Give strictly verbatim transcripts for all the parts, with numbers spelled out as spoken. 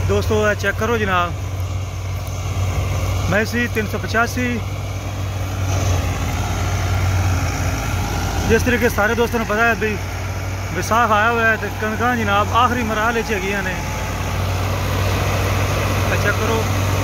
दोस्तों चेक करो जनाब, मैसी तीन सौ पचासी। जिस तरीके सारे दोस्तों ने पता है भाई विसाख आया हुआ है तो कणक जनाब आखिरी मरहले च हैगियां ने। चेक करो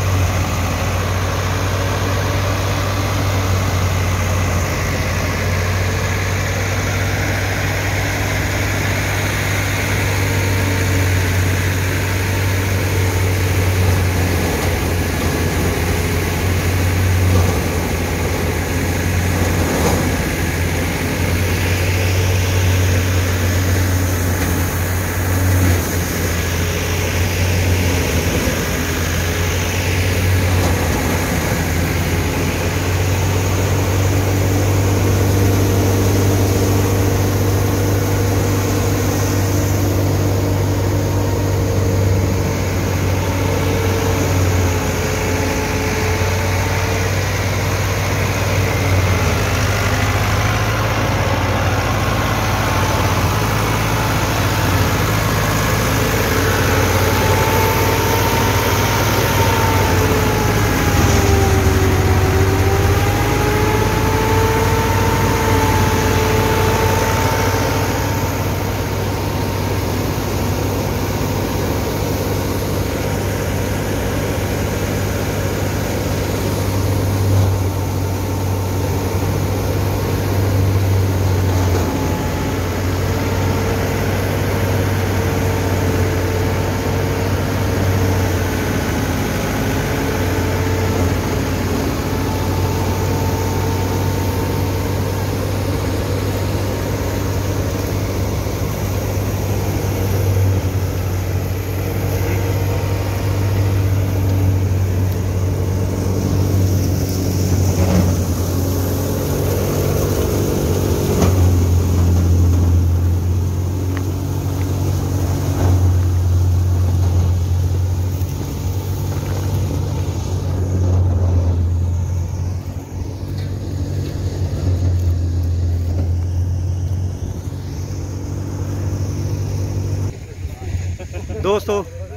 दोस्तों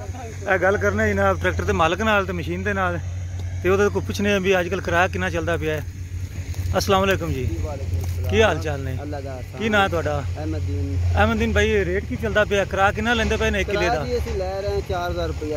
यह गल करने जनाब ट्रैक्टर के मालक नाल ते मशीन के नाल ते ओहदे कोई पुछने भी अजकल किराया कितना चलता पिया है। अस्सलाम वालेकुम जी, की हाल चाल ने? की नाम तुहाडा? अहमदीन भाई, रेट की चलता पिया? किराया कितना लेंदे पे ने एक किले का? चार हजार रुपया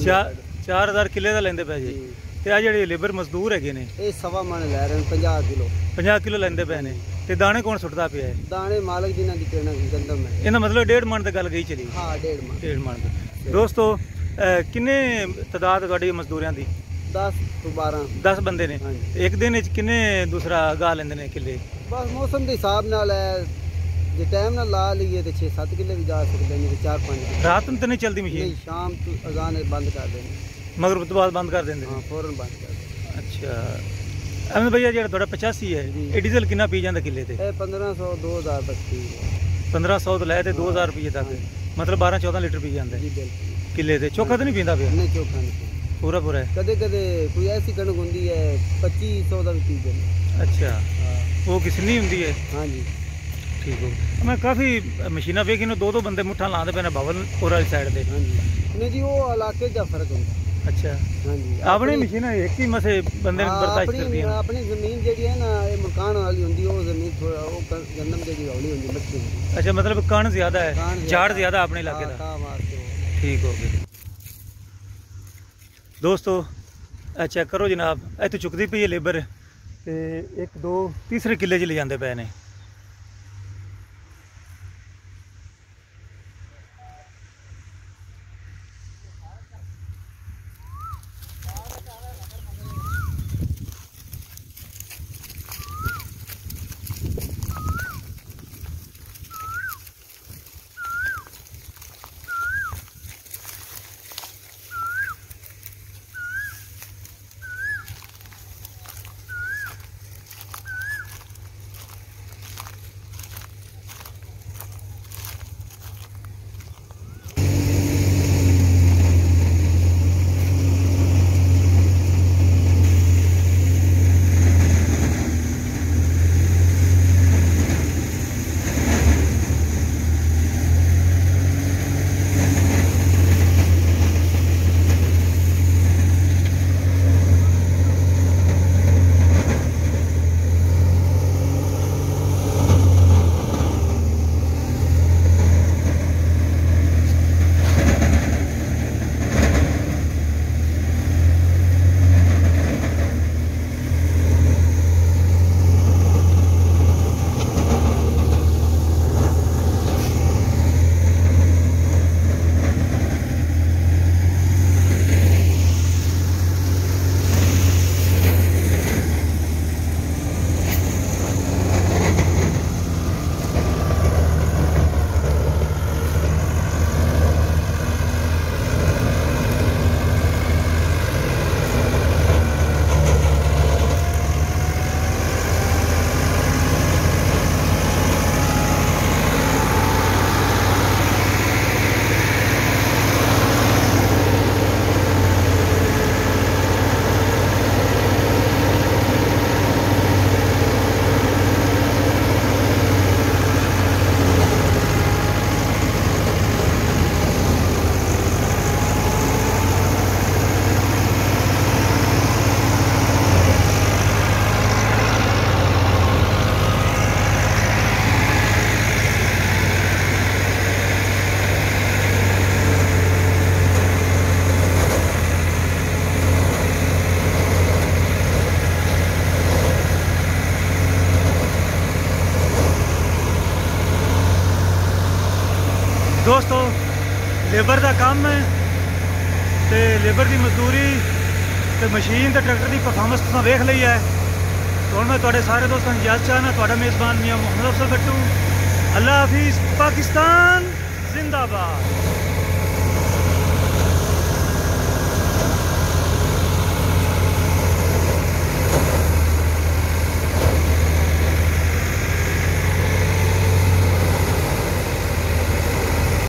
चार हजार किले का लेंदे पे जी। ते आ जेहड़े लेबर मजदूर है ने सवा मन लै रहे पचास किलो पचास किलो लेंदे पे ने। ते दाने कौन सुटता पिया है? दाने मालक जिन्हां दी ट्रेनिंग गंदम है। इहदा मतलब डेढ़ मन ते गल गई चली। हाँ डेढ़ मन डेढ़ मन। दोस्तों किन्ने तादाद है तुहाडी मजदूरियां दी? दस तो बारह दस बंदे ने। एक दिन किन्ने दूसरा गा लेंदे ने किले? बस मौसम के हिसाब नाल है, जे टाइम नाल ला लीए तो छे सत्त किले भी जा सकते हैं, चार पाँच। रात में तो नहीं चलती मशीन? नहीं, शाम तो अजान बंद कर देंगे, मगरब तो बाद बंद कर देंगे। हाँ फौरन बंद कर देंगे। अच्छा अहमद भैया जो थोड़ा पचासी है ये डीजल कितना पी जाता किले ते? पंद्रह सौ दो हज़ार तक पी पंद्रह सौ तो लैते दो हज़ार रुपये तक, मतलब बारह चौदह लीटर पी जाता है किले ते। चोखा तो नहीं पींदा पिया? नहीं चोखा नहीं पूरा पूरा है। कदे कदे कोई ऐसी कणक होंगी है पच्चीस सौ का भी पी जाए। अच्छा वो किसनी होंगी है? हाँ जी ठीक हो। मैं काफ़ी मशीना वेखी दो दो बंदे मुठा लाते पे बावलपुर वाली साइड से। हाँ जी नहीं जी, वो इलाके का फर्क होता। अच्छा हाँ जी अपनी मशीन एक ही मसे बंदे बर्दाश्त करती है। अपनी जमीन जी है ना ये मकान वाली होंगी, वो जमीन थोड़ा वो गंदम जी हौली होंगी मच्छी। अच्छा मतलब कण ज्यादा है, झाड़ ज्यादा अपने इलाके का। ठीक हो गया। दोस्तों चेक करो जनाब, इतने चुकती पई है लेबर ते एक दो तीसरे किले च ले जाते पे ने। लेबर का काम है तो लेबर की मजदूरी तो मशीन तो ट्रैक्टर की परफॉर्मेंस तुम वेख ली है। तो हम मैं थोड़े सारे दोस्तों इजाजत चाहना, थोड़ा मेज़बान मियां मोहम्मद अफजल कट्टू। अल्लाह हाफिज़। पाकिस्तान जिंदाबाद।